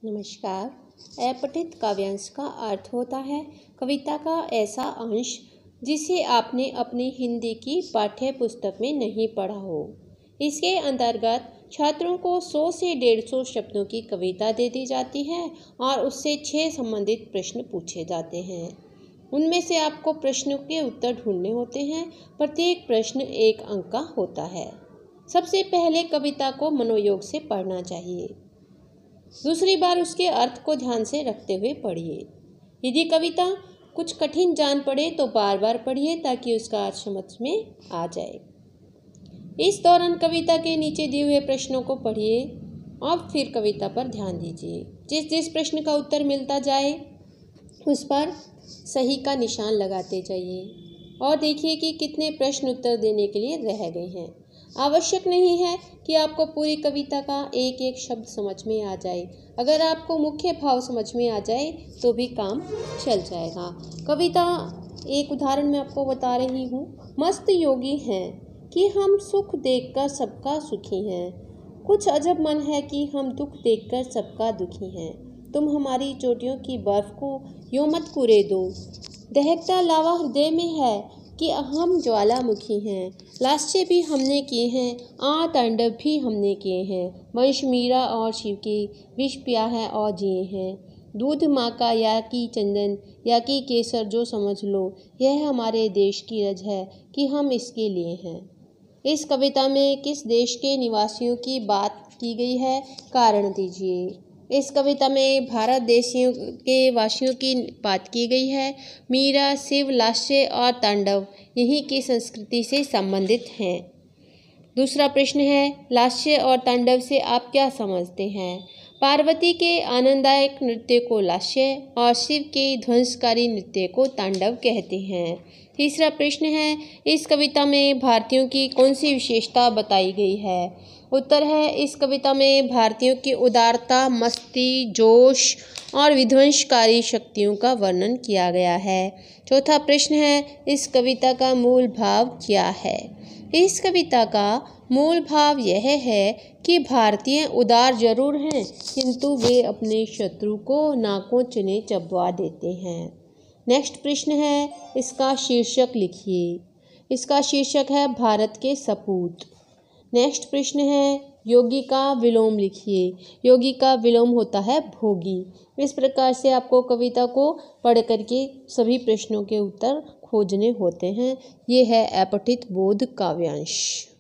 नमस्कार। अपठित काव्यांश का अर्थ होता है कविता का ऐसा अंश जिसे आपने अपनी हिंदी की पाठ्य पुस्तक में नहीं पढ़ा हो। इसके अंतर्गत छात्रों को 100 से 150 शब्दों की कविता दे दी जाती है और उससे 6 संबंधित प्रश्न पूछे जाते हैं। उनमें से आपको प्रश्नों के उत्तर ढूंढने होते हैं। प्रत्येक प्रश्न 1 अंक का होता है। सबसे पहले कविता को मनोयोग से पढ़ना चाहिए। दूसरी बार उसके अर्थ को ध्यान से रखते हुए पढ़िए। यदि कविता कुछ कठिन जान पड़े तो बार बार पढ़िए ताकि उसका अर्थ समझ में आ जाए। इस दौरान कविता के नीचे दिए हुए प्रश्नों को पढ़िए और फिर कविता पर ध्यान दीजिए। जिस जिस प्रश्न का उत्तर मिलता जाए उस पर सही का निशान लगाते जाइए और देखिए कि कितने प्रश्न उत्तर देने के लिए रह गए हैं। आवश्यक नहीं है कि आपको पूरी कविता का एक एक शब्द समझ में आ जाए। अगर आपको मुख्य भाव समझ में आ जाए तो भी काम चल जाएगा। कविता एक उदाहरण मैं आपको बता रही हूँ। मस्त योगी हैं कि हम सुख देखकर सबका सुखी हैं। कुछ अजब मन है कि हम दुख देखकर सबका दुखी हैं। तुम हमारी चोटियों की बर्फ को यूं मत कुरे दो। दहकता लावा हृदय में है कि हम ज्वालामुखी हैं। लास्य भी हमने किए हैं, तांडव भी हमने किए हैं। वंश मीरा और शिव के विष पिया है और जिए हैं। दूध माँ का या कि चंदन या कि केसर जो समझ लो, यह हमारे देश की रज है कि हम इसके लिए हैं। इस कविता में किस देश के निवासियों की बात की गई है, कारण दीजिए। इस कविता में भारत देशियों के वासियों की बात की गई है। मीरा, शिव, लास्य और तांडव यहीं की संस्कृति से संबंधित हैं। दूसरा प्रश्न है, लास्य और तांडव से आप क्या समझते हैं? पार्वती के आनंददायक नृत्य को लास्य और शिव के ध्वंसकारी नृत्य को तांडव कहते हैं। तीसरा प्रश्न है, इस कविता में भारतीयों की कौन सी विशेषता बताई गई है? उत्तर है, इस कविता में भारतीयों की उदारता, मस्ती, जोश और विध्वंसकारी शक्तियों का वर्णन किया गया है। चौथा प्रश्न है, इस कविता का मूल भाव क्या है? इस कविता का मूल भाव यह है कि भारतीय उदार जरूर हैं किंतु वे अपने शत्रु को नाकों चुने चबवा देते हैं। नेक्स्ट प्रश्न है, इसका शीर्षक लिखिए। इसका शीर्षक है भारत के सपूत। नेक्स्ट प्रश्न है, योगी का विलोम लिखिए। योगी का विलोम होता है भोगी। इस प्रकार से आपको कविता को पढ़ करके सभी प्रश्नों के उत्तर खोजने होते हैं। ये है अपठित बोध काव्यांश।